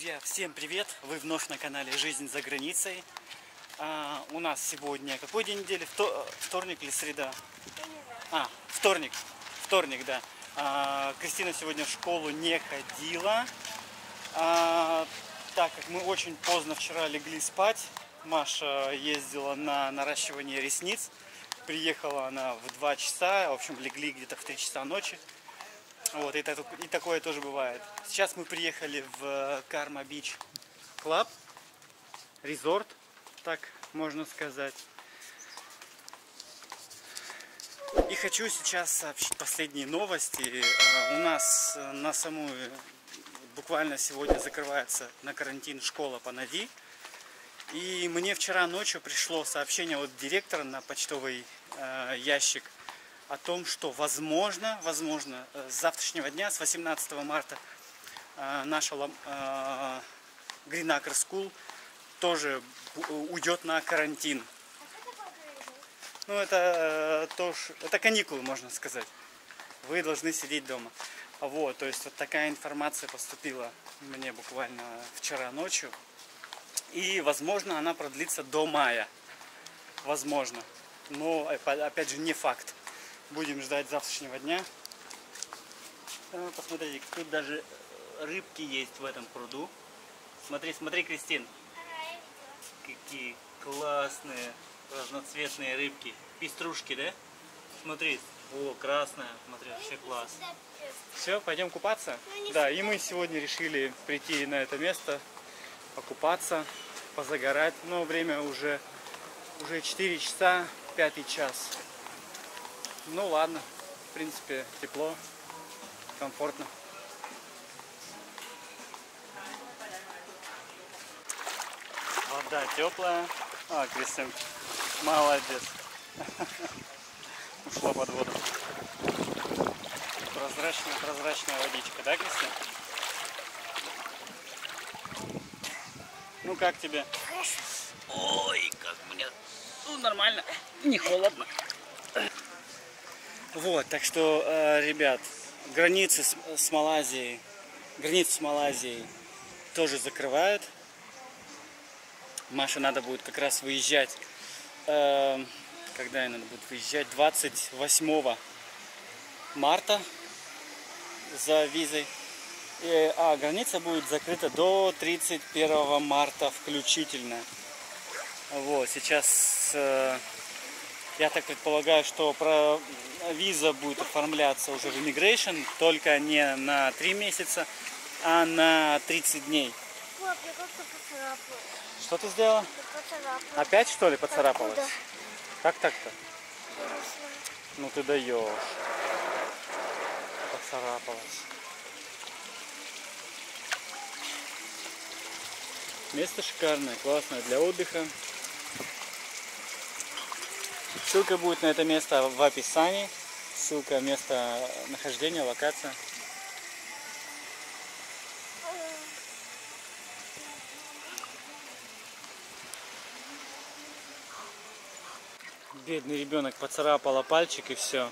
Друзья, всем привет! Вы вновь на канале «Жизнь за границей». У нас сегодня какой день недели? Вторник или среда? Вторник. Вторник, да. Кристина сегодня в школу не ходила, так как мы очень поздно вчера легли спать. Маша ездила на наращивание ресниц. Приехала она в 2 часа, в общем, легли где-то в 3 часа ночи. Вот, и такое тоже бывает. Сейчас мы приехали в Карма Бич Клаб, резорт, так можно сказать. И хочу сейчас сообщить последние новости. У нас на самую, буквально сегодня закрывается на карантин школа по НАВИ. И мне вчера ночью пришло сообщение от директора на почтовый ящик о том, что возможно, с завтрашнего дня, с 18 марта, наша Green Acre School тоже уйдет на карантин. Ну, это каникулы, можно сказать. Вы должны сидеть дома. Вот, то есть вот такая информация поступила мне буквально вчера ночью. И, возможно, она продлится до мая. Возможно. Но, опять же, не факт. Будем ждать завтрашнего дня. Посмотрите, тут даже рыбки есть в этом пруду. Смотри, смотри, Кристин. Какие классные разноцветные рыбки. Пеструшки, да? Смотри. О, красная. Смотри, вообще класс. Все, пойдем купаться? Да, и мы сегодня решили прийти на это место, покупаться, позагорать. Но время уже 4 часа, 5 час. Ну ладно, в принципе, тепло, комфортно. Вода теплая. Кристин, молодец. Ушла под воду. Прозрачная водичка, да, Кристин? Ну как тебе? Ой, как мне... Ну, нормально, не холодно. Вот, так что, ребят, границу с Малайзией тоже закрывают. Маше надо будет как раз выезжать, когда ей надо будет выезжать, 28 марта за визой. А граница будет закрыта до 31 марта включительно. Вот, сейчас я так предполагаю, что виза будет оформляться уже в Immigration, только не на 3 месяца, а на 30 дней. Пап, я как-то поцарапалась. Что ты сделала? Опять, что ли, поцарапалась? Откуда? Как так-то? Ну ты даешь. Поцарапалась. Место шикарное, классное для отдыха. Ссылка будет на это место в описании. Ссылка, место нахождения, локация. Бедный ребенок поцарапала пальчик и все.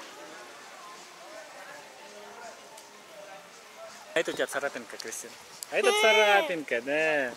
А это у тебя царапинка, Кристина. А это царапинка, да.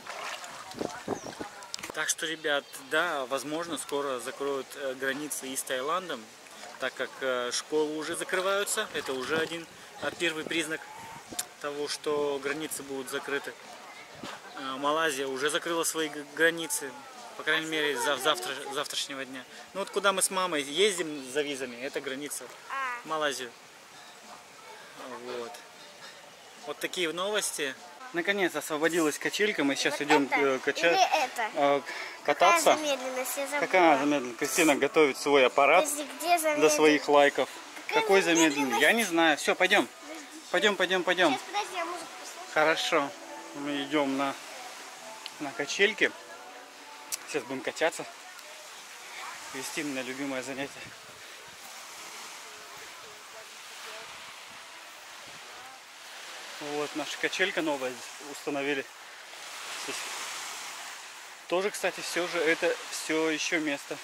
Так что, ребят, да, возможно, скоро закроют границы и с Таиландом, так как школы уже закрываются. Это уже первый признак того, что границы будут закрыты. Малайзия уже закрыла свои границы, по крайней мере, завтрашнего дня. Ну вот куда мы с мамой ездим за визами, это граница в Малайзию. Вот такие новости. Наконец освободилась качелька, мы сейчас идем кататься. Какая замедленность? Кристина готовит свой аппарат для своих лайков. Какой замедленный? Я не знаю. Все, пойдем. Пойдем. Хорошо. Мы идем на качельке. Сейчас будем качаться. Кристина, любимое занятие. Вот наша качелька новая установили. Здесь тоже, кстати, это все еще место.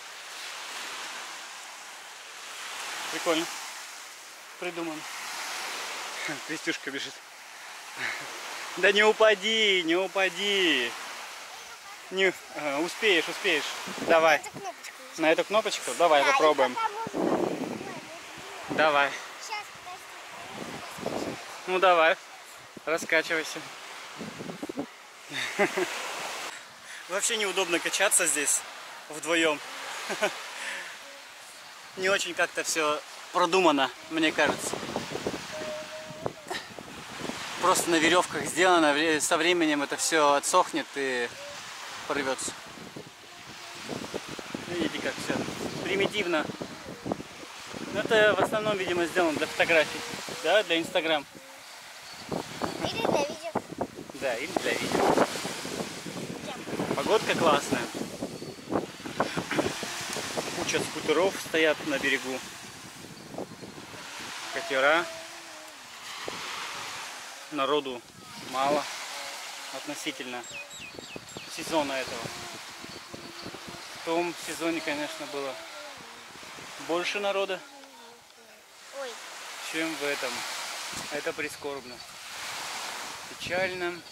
Прикольно. Придумано. Крестюшка бежит. Да не упади, не упади. Не, успеешь. Давай. Это кнопочка. На эту кнопочку? Давай Да, и попробуем. пока можно. Давай. Сейчас, подожди. Ну давай. Раскачивайся. Вообще неудобно качаться здесь вдвоем. Не очень как-то все продумано, мне кажется. Просто на веревках сделано, со временем это все отсохнет и порвется. Видите, как все примитивно. Но это в основном, видимо, сделано для фотографий, да, для Инстаграм. Или для видео. Да, или для видео. Погодка классная. Куча скутеров стоят на берегу. Катера. Народу мало относительно сезона этого. В том сезоне, конечно, было больше народа, Ой. чем в этом. Это прискорбно. Печально.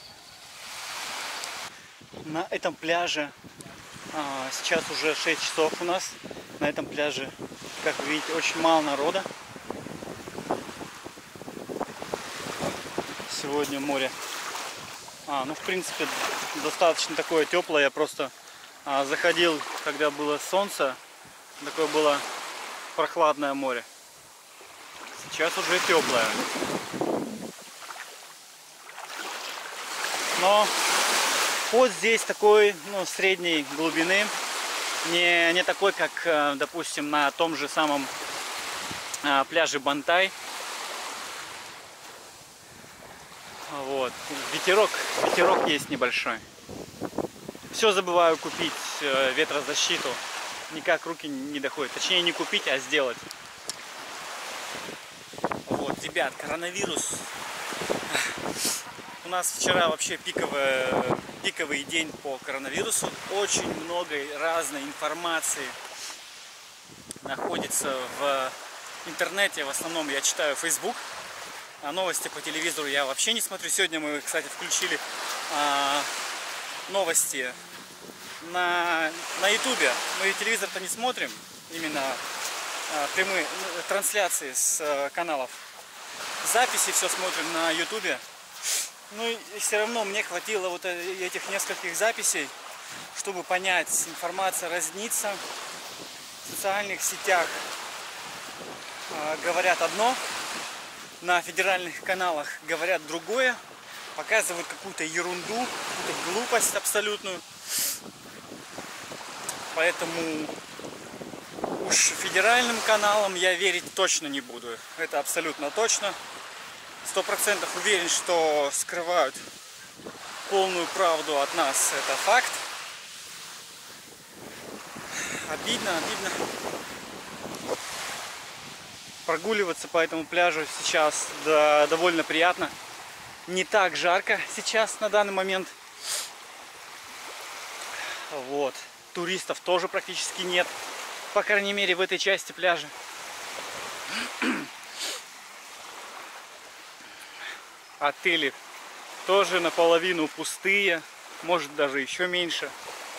На этом пляже сейчас уже 6 часов у нас. На этом пляже, как вы видите, очень мало народа. Сегодня море. Ну, в принципе, достаточно такое теплое. Я просто заходил, когда было солнце. Такое было прохладное море. Сейчас уже теплое. Но ход здесь такой, ну, средней глубины. Не такой, как, допустим, на том же самом пляже Бантай. Вот. Ветерок есть небольшой. Все забываю купить ветрозащиту. Никак руки не доходят. Точнее, не купить, а сделать. Вот, ребят, коронавирус. У нас вчера вообще пиковый день по коронавирусу. Очень много разной информации находится в интернете. В основном я читаю Facebook. А новости по телевизору я вообще не смотрю. Сегодня мы, кстати, включили новости на ютубе. Мы телевизор-то не смотрим. Именно прямые трансляции с каналов. Записи все смотрим на ютубе. Ну и все равно мне хватило вот этих нескольких записей, чтобы понять, информация разнится. В социальных сетях говорят одно, на федеральных каналах говорят другое, показывают какую-то ерунду, какую-то глупость абсолютную. Поэтому уж федеральным каналам я верить точно не буду. Это абсолютно точно. 100% уверен, что скрывают полную правду от нас. Это факт. Обидно. Прогуливаться по этому пляжу сейчас довольно приятно. Не так жарко сейчас на данный момент. Вот. Туристов тоже практически нет. По крайней мере, в этой части пляжа. Отели тоже наполовину пустые. Может, даже еще меньше.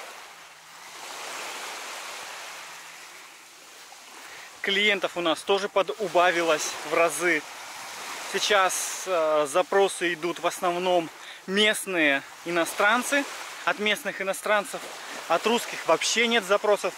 Клиентов у нас тоже подубавилось в разы. Сейчас запросы идут в основном местные иностранцы. От местных иностранцев. От русских вообще нет запросов.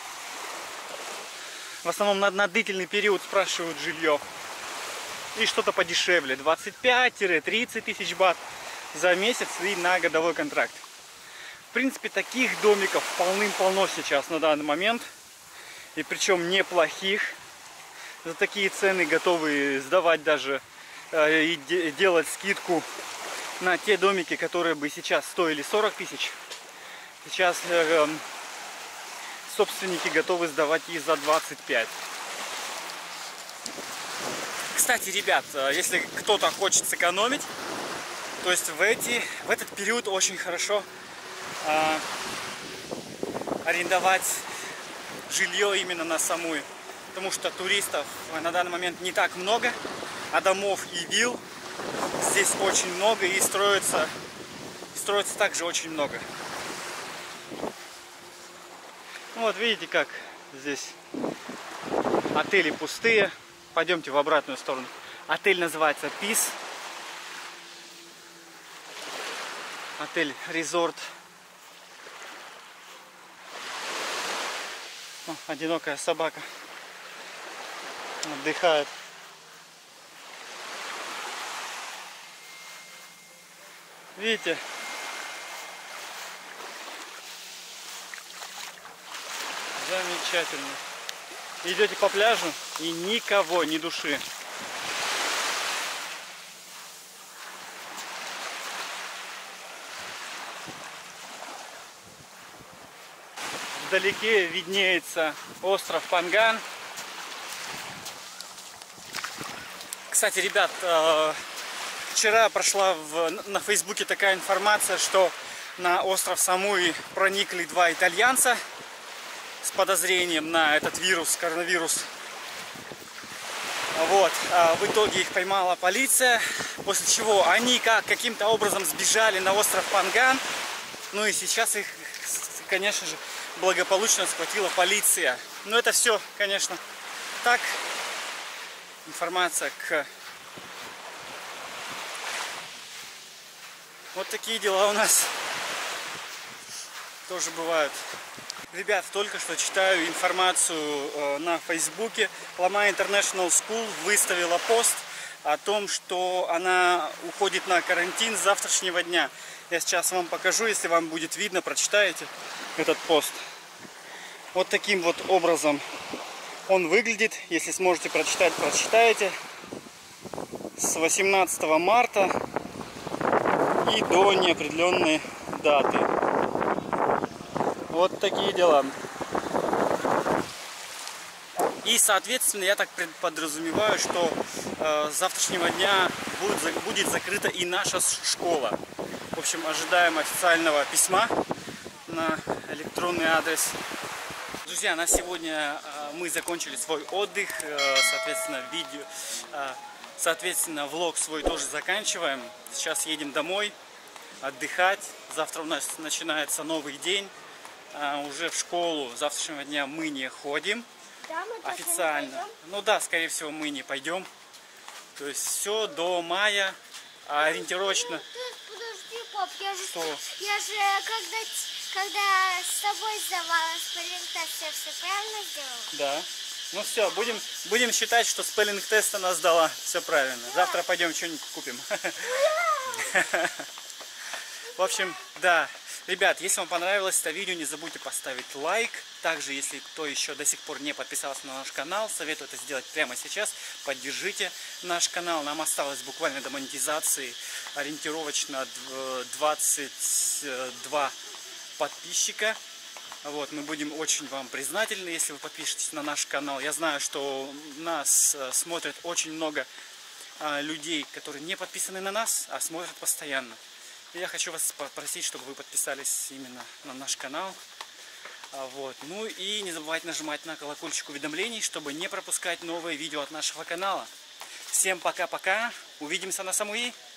В основном на длительный период спрашивают жилье. И что-то подешевле. 25-30 тысяч бат за месяц и на годовой контракт. В принципе, таких домиков полным-полно сейчас на данный момент. И причем неплохих. За такие цены готовы сдавать даже и делать скидку на те домики, которые бы сейчас стоили 40 тысяч. Сейчас собственники готовы сдавать и за 25. Кстати, ребят, если кто-то хочет сэкономить, то есть в этот период очень хорошо арендовать жилье именно на Самуи. Потому что туристов на данный момент не так много, а домов и вилл здесь очень много и строятся строится также очень много. Ну, вот видите, как здесь отели пустые. Пойдемте в обратную сторону. Отель называется Peace. Отель Resort. О, одинокая собака отдыхает. Видите? Замечательно. Идете по пляжу и никого, ни души. Вдалеке виднеется остров Панган. Кстати, ребят, вчера прошла на Фейсбуке такая информация, что на остров Самуи проникли 2 итальянца с подозрением на этот вирус, коронавирус. Вот. В итоге их поймала полиция, после чего они каким-то образом сбежали на остров Панган. Ну и сейчас их, конечно же, благополучно схватила полиция. Но это все, конечно, так. Информация к... Вот такие дела у нас тоже бывают. Ребят, только что читаю информацию на Фейсбуке. Lama International School выставила пост о том, что она уходит на карантин с завтрашнего дня. Я сейчас вам покажу, если вам будет видно, прочитаете этот пост. Вот таким вот образом он выглядит. Если сможете прочитать, прочитаете. С 18 марта и до неопределенной даты. Вот такие дела. И, соответственно, я так подразумеваю, что с завтрашнего дня будет закрыта и наша школа. В общем, ожидаем официального письма на электронный адрес. Друзья, на сегодня мы закончили свой отдых. Соответственно, влог свой тоже заканчиваем. Сейчас едем домой отдыхать. Завтра у нас начинается новый день. Уже в школу завтрашнего дня мы не ходим. Да, мы официально. Ну да, скорее всего, мы не пойдем. То есть все до мая, ориентировочно. Подожди, пап, я же когда с тобой сдавала спеллинг-тест, я все правильно сделала? Да. Ну все, будем считать, что спеллинг-тест она сдала. Все правильно. Завтра пойдем что-нибудь купим. В общем, да. Ребят, если вам понравилось это видео, не забудьте поставить лайк. Также, если кто еще до сих пор не подписался на наш канал, советую это сделать прямо сейчас. Поддержите наш канал. Нам осталось буквально до монетизации ориентировочно 22 подписчика. Вот, мы будем очень вам признательны, если вы подпишетесь на наш канал. Я знаю, что нас смотрят очень много людей, которые не подписаны на нас, а смотрят постоянно. И я хочу вас попросить, чтобы вы подписались именно на наш канал. Вот. Ну и не забывайте нажимать на колокольчик уведомлений, чтобы не пропускать новые видео от нашего канала. Всем пока-пока. Увидимся на Самуи.